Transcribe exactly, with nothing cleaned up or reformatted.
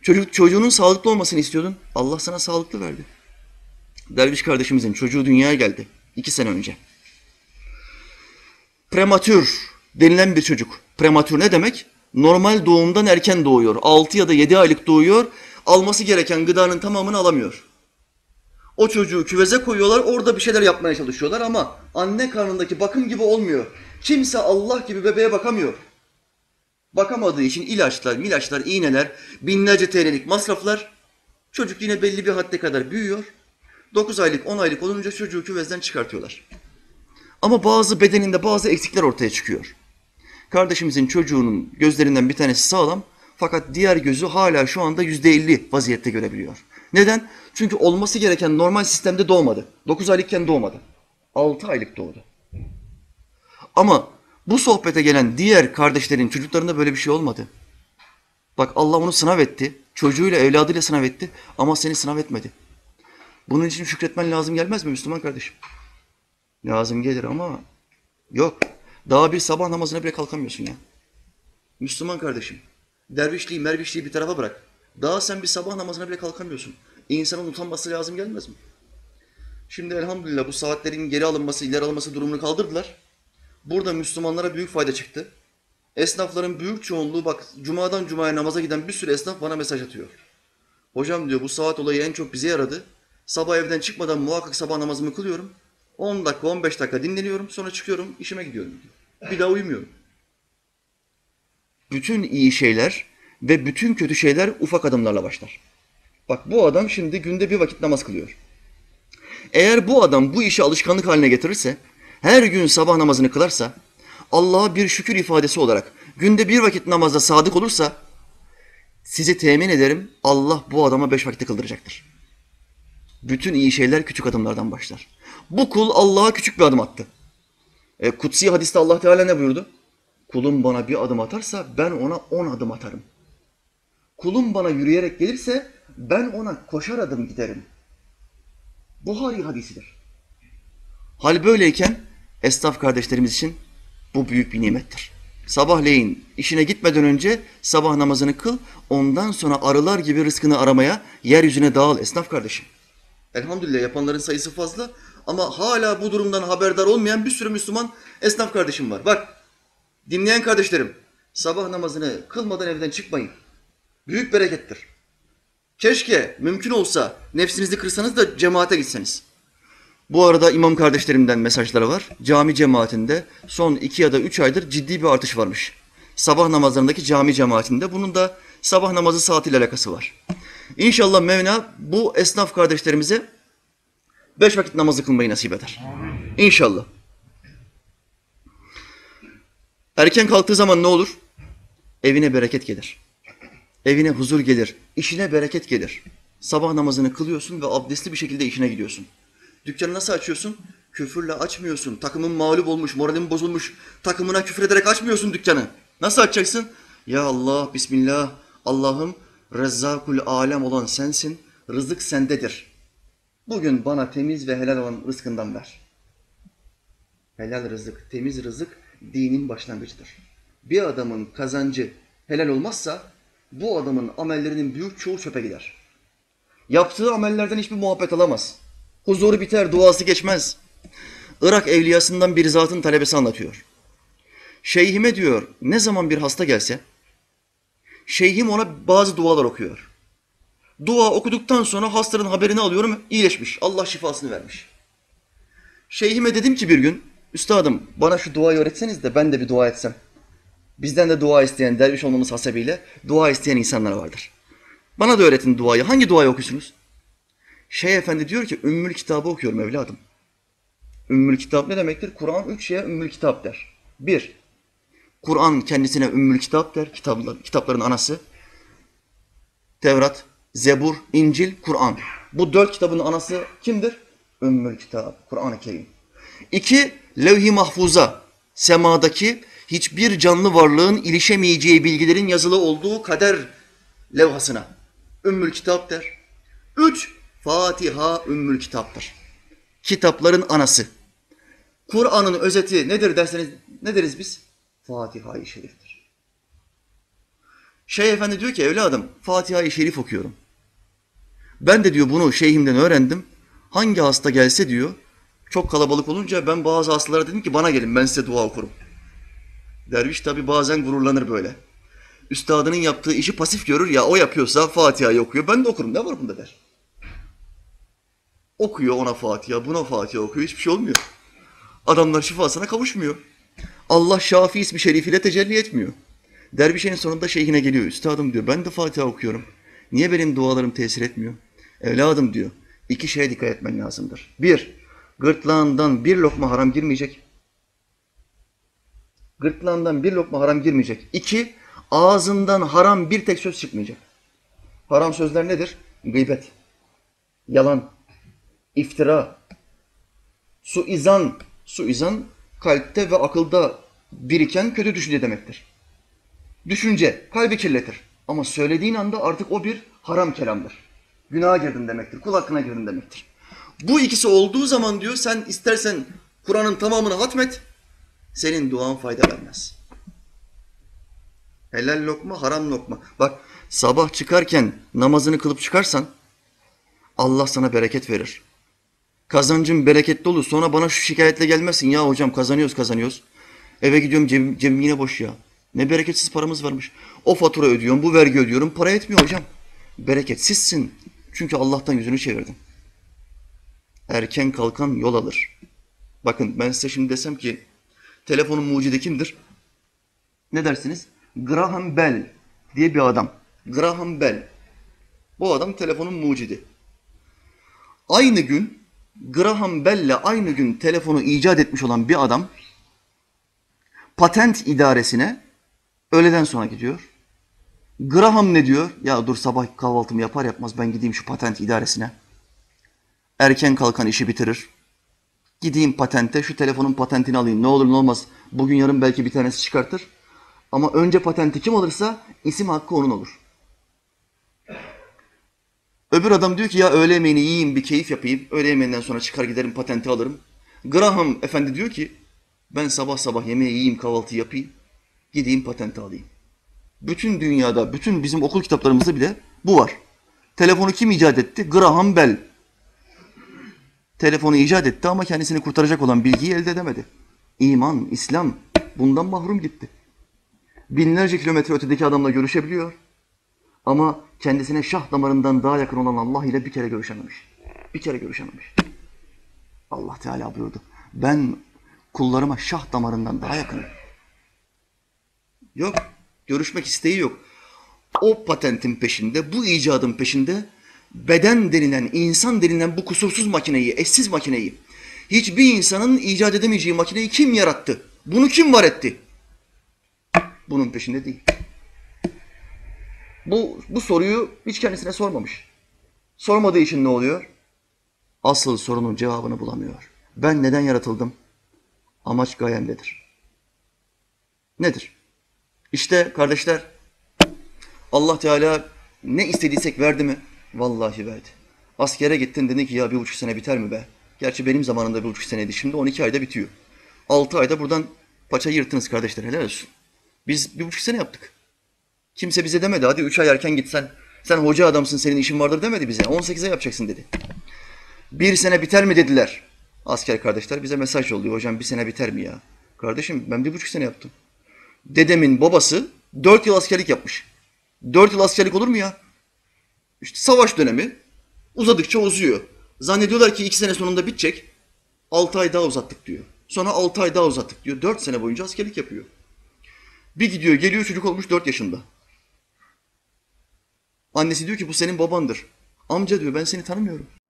Çocuk, çocuğunun sağlıklı olmasını istiyordun. Allah sana sağlıklı verdi. Derviş kardeşimizin çocuğu dünyaya geldi. iki sene önce. Prematür denilen bir çocuk. Prematür ne demek? Normal doğumdan erken doğuyor. altı ya da yedi aylık doğuyor. Alması gereken gıdanın tamamını alamıyor. O çocuğu küveze koyuyorlar, orada bir şeyler yapmaya çalışıyorlar ama anne karnındaki bakım gibi olmuyor. Kimse Allah gibi bebeğe bakamıyor. Bakamadığı için ilaçlar, milaçlar, iğneler, binlerce T L'lik masraflar. Çocuk yine belli bir hadde kadar büyüyor. dokuz aylık, on aylık olunca çocuğu küvezden çıkartıyorlar. Ama bazı bedeninde bazı eksikler ortaya çıkıyor. Kardeşimizin çocuğunun gözlerinden bir tanesi sağlam fakat diğer gözü hala şu anda yüzde elli vaziyette görebiliyor. Neden? Çünkü olması gereken normal sistemde doğmadı. dokuz aylıkken doğmadı. altı aylık doğdu. Ama bu sohbete gelen diğer kardeşlerin çocuklarında böyle bir şey olmadı. Bak Allah onu sınav etti. Çocuğuyla, evladıyla sınav etti ama seni sınav etmedi. Bunun için şükretmen lazım gelmez mi Müslüman kardeşim? Lazım gelir ama yok. Daha bir sabah namazına bile kalkamıyorsun ya. Müslüman kardeşim, dervişliği, mervişliği bir tarafa bırak. Daha sen bir sabah namazına bile kalkamıyorsun. İnsanın utanması lazım gelmez mi? Şimdi elhamdülillah bu saatlerin geri alınması, ileri alınması durumunu kaldırdılar. Burada Müslümanlara büyük fayda çıktı. Esnafların büyük çoğunluğu bak cumadan cumaya namaza giden bir sürü esnaf bana mesaj atıyor. Hocam diyor bu saat olayı en çok bize yaradı. Sabah evden çıkmadan muhakkak sabah namazımı kılıyorum. on dakika on beş dakika dinleniyorum sonra çıkıyorum işime gidiyorum diyor. Bir daha uyumuyorum. Bütün iyi şeyler ve bütün kötü şeyler ufak adımlarla başlar. Bak bu adam şimdi günde bir vakit namaz kılıyor. Eğer bu adam bu işi alışkanlık haline getirirse, her gün sabah namazını kılarsa, Allah'a bir şükür ifadesi olarak günde bir vakit namazda sadık olursa, sizi temin ederim Allah bu adama beş vakit kıldıracaktır. Bütün iyi şeyler küçük adımlardan başlar. Bu kul Allah'a küçük bir adım attı. E, kutsi hadiste Allah Teala ne buyurdu? Kulum bana bir adım atarsa ben ona on adım atarım. Kulum bana yürüyerek gelirse ben ona koşar adım giderim. Buhari hadisidir. Hal böyleyken esnaf kardeşlerimiz için bu büyük bir nimettir. Sabahleyin işine gitmeden önce sabah namazını kıl, ondan sonra arılar gibi rızkını aramaya yeryüzüne dağıl esnaf kardeşim. Elhamdülillah yapanların sayısı fazla ama hala bu durumdan haberdar olmayan bir sürü Müslüman esnaf kardeşim var. Bak, dinleyen kardeşlerim, sabah namazını kılmadan evden çıkmayın. Büyük berekettir. Keşke mümkün olsa nefsinizi kırsanız da cemaate gitseniz. Bu arada imam kardeşlerimden mesajları var. Cami cemaatinde son iki ya da üç aydır ciddi bir artış varmış. Sabah namazlarındaki cami cemaatinde bunun da sabah namazı saatiyle alakası var. İnşallah Mevla bu esnaf kardeşlerimize beş vakit namazı kılmayı nasip eder. İnşallah. Erken kalktığı zaman ne olur? Evine bereket gelir. Evine huzur gelir. İşine bereket gelir. Sabah namazını kılıyorsun ve abdestli bir şekilde işine gidiyorsun. Dükkanı nasıl açıyorsun? Küfürle açmıyorsun. Takımın mağlup olmuş, moralin bozulmuş. Takımına küfür ederek açmıyorsun dükkanı. Nasıl açacaksın? Ya Allah, Bismillah, Allah'ım Rezzakul alem olan sensin, rızık sendedir. Bugün bana temiz ve helal olan rızkından ver. Helal rızık, temiz rızık dinin başlangıcıdır. Bir adamın kazancı helal olmazsa bu adamın amellerinin büyük çoğu çöpe gider. Yaptığı amellerden hiçbir muhabbet alamaz. Huzuru biter, duası geçmez. Irak evliyasından bir zatın talebesi anlatıyor. Şeyhime diyor, ne zaman bir hasta gelse, şeyhim ona bazı dualar okuyor. Dua okuduktan sonra hastanın haberini alıyorum, iyileşmiş, Allah şifasını vermiş. Şeyhime dedim ki bir gün, üstadım bana şu duayı öğretseniz de ben de bir dua etsem. Bizden de dua isteyen, derviş olmamız hasebiyle dua isteyen insanlar vardır. Bana da öğretin duayı. Hangi duayı okuyorsunuz? Şeyh efendi diyor ki, Ümmül Kitab'ı okuyorum evladım. Ümmül Kitap ne demektir? Kur'an üç şeye Ümmül Kitap der. Bir, Kur'an kendisine Ümmül Kitap der, kitaplar, kitapların anası. Tevrat, Zebur, İncil, Kur'an. Bu dört kitabın anası kimdir? Ümmül Kitap, Kur'an-ı Kerim. İki, Levh-i Mahfuza, semadaki hiçbir canlı varlığın ilişemeyeceği bilgilerin yazılı olduğu kader levhasına Ümmül Kitap der. Üç, Fatiha Ümmül Kitap'tır. Kitapların anası. Kur'an'ın özeti nedir derseniz ne deriz biz? Fatiha-i Şerif'tir. Şeyh efendi diyor ki evladım Fatiha-i Şerif okuyorum. Ben de diyor bunu şeyhimden öğrendim. Hangi hasta gelse diyor, çok kalabalık olunca ben bazı hastalara dedim ki bana gelin ben size dua okurum. Derviş tabi bazen gururlanır böyle. Üstadının yaptığı işi pasif görür ya, o yapıyorsa Fatiha'yı okuyor, ben de okurum, ne var bunda der. Okuyor ona Fatiha, buna Fatiha okuyor, hiçbir şey olmuyor. Adamlar şifasına kavuşmuyor. Allah Şafi ismi şerifiyle tecelli etmiyor. Derviş en sonunda şeyhine geliyor. Üstadım diyor, ben de Fatiha okuyorum. Niye benim dualarım tesir etmiyor? Evladım diyor, iki şeye dikkat etmen lazımdır. Bir, gırtlağından bir lokma haram girmeyecek. Gırtlağından bir lokma haram girmeyecek. İki, ağzından haram bir tek söz çıkmayacak. Haram sözler nedir? Gıybet, yalan, iftira, suizan. Suizan, kalpte ve akılda biriken kötü düşünce demektir. Düşünce, kalbi kirletir. Ama söylediğin anda artık o bir haram kelamdır. Günaha girdin demektir, kul hakkına girdin demektir. Bu ikisi olduğu zaman diyor, sen istersen Kur'an'ın tamamını hatmet, senin duan fayda vermez. Helal lokma, haram lokma. Bak, sabah çıkarken namazını kılıp çıkarsan Allah sana bereket verir. Kazancın bereketli olur. Sonra bana şu şikayetle gelmesin. Ya hocam kazanıyoruz kazanıyoruz. Eve gidiyorum cebim, cebim yine boş ya. Ne bereketsiz paramız varmış. O fatura ödüyorum, bu vergi ödüyorum. Para etmiyor hocam. Bereketsizsin. Çünkü Allah'tan yüzünü çevirdin. Erken kalkan yol alır. Bakın ben size şimdi desem ki telefonun mucidi kimdir? Ne dersiniz? Graham Bell diye bir adam. Graham Bell. Bu adam telefonun mucidi. Aynı gün Graham Bell'le aynı gün telefonu icat etmiş olan bir adam patent idaresine öğleden sonra gidiyor. Graham ne diyor? Ya dur sabah kahvaltımı yapar yapmaz ben gideyim şu patent idaresine. Erken kalkan işi bitirir. Gideyim patente, şu telefonun patentini alayım. Ne olur ne olmaz. Bugün yarın belki bir tanesi çıkartır. Ama önce patenti kim alırsa isim hakkı onun olur. Öbür adam diyor ki ya öğle yemeğini yiyeyim, bir keyif yapayım. Öğle yemeğinden sonra çıkar giderim patenti alırım. Graham efendi diyor ki ben sabah sabah yemeği yiyeyim, kahvaltı yapayım. Gideyim patenti alayım. Bütün dünyada, bütün bizim okul kitaplarımızda bile bu var. Telefonu kim icat etti? Graham Bell. Telefonu icat etti ama kendisini kurtaracak olan bilgiyi elde edemedi. İman, İslam bundan mahrum gitti. Binlerce kilometre ötedeki adamla görüşebiliyor. Ama kendisine şah damarından daha yakın olan Allah ile bir kere görüşememiş. Bir kere görüşememiş. Allah Teala buyurdu. Ben kullarıma şah damarından daha yakınım. Yok. Görüşmek isteği yok. O patentin peşinde, bu icadın peşinde beden denilen, insan denilen bu kusursuz makineyi, eşsiz makineyi, hiçbir insanın icat edemeyeceği makineyi kim yarattı? Bunu kim var etti? Bunun peşinde değil. Bu, bu soruyu hiç kendisine sormamış. Sormadığı için ne oluyor? Asıl sorunun cevabını bulamıyor. Ben neden yaratıldım? Amaç gayemdedir. Nedir? İşte kardeşler, Allah Teala ne istediysek verdi mi? Vallahi verdi. Askere gittin dedin ki ya bir buçuk sene biter mi be? Gerçi benim zamanımda bir buçuk seneydi. Şimdi on iki ayda bitiyor. Altı ayda buradan paça yırttınız kardeşler. Helal olsun. Biz bir buçuk sene yaptık. Kimse bize demedi hadi üç ay erken gitsen. Sen hoca adamsın senin işin vardır demedi bize. on sekize yapacaksın dedi. Bir sene biter mi dediler. Asker kardeşler bize mesaj yolluyor. Hocam bir sene biter mi ya? Kardeşim ben bir buçuk sene yaptım. Dedemin babası dört yıl askerlik yapmış. Dört yıl askerlik olur mu ya? İşte savaş dönemi uzadıkça uzuyor. Zannediyorlar ki iki sene sonunda bitecek. Altı ay daha uzattık diyor. Sonra altı ay daha uzattık diyor. Dört sene boyunca askerlik yapıyor. Bir gidiyor geliyor çocuk olmuş dört yaşında. Annesi diyor ki bu senin babandır. Amca diyor ben seni tanımıyorum.